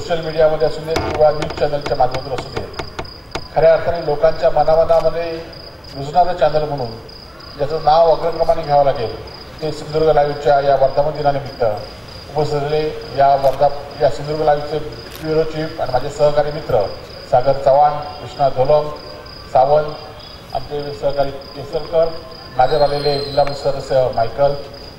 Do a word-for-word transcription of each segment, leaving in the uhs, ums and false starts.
Social मीडियामध्ये असू दे किंवा न्यूज चॅनलच्या माध्यमातून असू दे, खऱ्या अर्थाने लोकांच्या मनामनामध्ये रुजणारं चॅनल म्हणून ज्याचं नाव अग्रक्रमाने घ्यावं लागेल ते सिंधुदुर्ग लाईव्हच्या या वर्धापन दिनानिमित्त उपस्थित असलेले या वर्धा या सिंधुदुर्ग लाईव्हचे ब्युरो चीफ आणि माझे सहकारी मित्र सागर चव्हाण, कृष्णा धोलम, सावंत, आमचे सहकारी केसरकर, माझ्यावर आलेले जिल्हा सदस्य मायकल,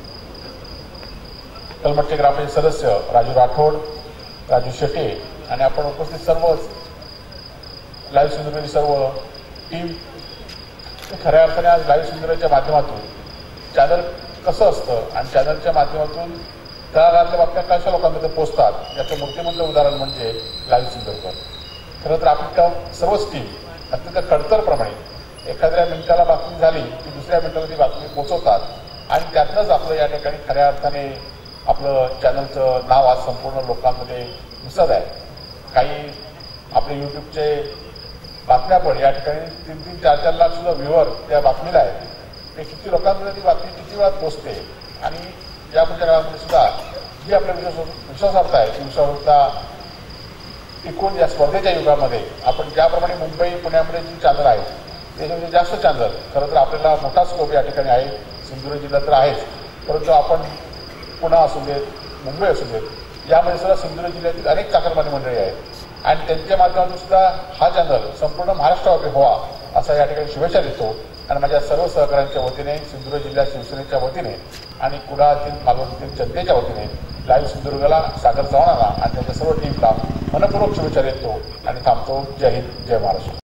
कलमट्टे ग्रामपंचायत सदस्य राजू राठोड, राजू शेटे आणि आपण उपस्थित सर्वच लाईव्ह सिंधुदुर्गची सर्व टीम, खऱ्या अर्थाने आज लाईव्ह सिंधुदुर्गच्या माध्यमातून चॅनल कसं असतं आणि चॅनलच्या माध्यमातून तळागाळातल्या बातम्या कशा लोकांमध्ये पोहोचतात याचं मूर्तिमंत उदाहरण म्हणजे लाईव्ह सिंधुदुर्ग. खरं तर आपली सर्वच टीम अत्यंत कणतरप्रमाणे एखाद्या मिनिटाला बातमी झाली की दुसऱ्या मिनिटाला ती बातमी पोहोचवतात आणि त्यातनंच आपलं या ठिकाणी खऱ्या अर्थाने आपलं चॅनलचं नाव आज संपूर्ण लोकांमध्ये दिसत आहे. काही आपले यूट्यूबचे बातम्या पण या ठिकाणी तीन तीन चार चार लाख सुद्धा व्ह्यूअर त्या बातमीला आहेत. ते किती लोकांमध्ये ती बातमी किती वेळात पोचते आणि या पुढच्या काळामध्ये सुद्धा जी आपल्या विश्वास विश्वासार्हता आहे ती विश्वासार्हता टिकून या स्पर्धेच्या युगामध्ये आपण ज्याप्रमाणे मुंबई पुण्यामध्ये जी चॅनल आहेत त्याच्यामध्ये जास्त चॅनल खरं तर आपल्याला मोठा स्कोप या ठिकाणी आहे. सिंधुदुर्ग जिल्हा तर आहेच, परंतु आपण पुणे असू देत, मुंबई असू देत, यामध्ये सुद्धा सिंधुदुर्ग जिल्ह्यातील अनेक चाकरमानी मंडळी आहेत आणि त्यांच्या माध्यमातून सुद्धा हा चॅनल संपूर्ण महाराष्ट्राव्यापी व्हावा असा या ठिकाणी शुभेच्छा देतो. आणि माझ्या सर्व सहकाऱ्यांच्या वतीने, सिंधुदुर्ग जिल्हा शिवसेनेच्या वतीने आणि कुडाळातील मालवणतील जनतेच्या वतीने लाईव्ह सिंधुदुर्गला, सागर चव्हाणांना आणि त्यांच्या सर्व टीमला मनपूर्वक शुभेच्छा देतो आणि थांबतो. जय हिंद, जय महाराष्ट्र.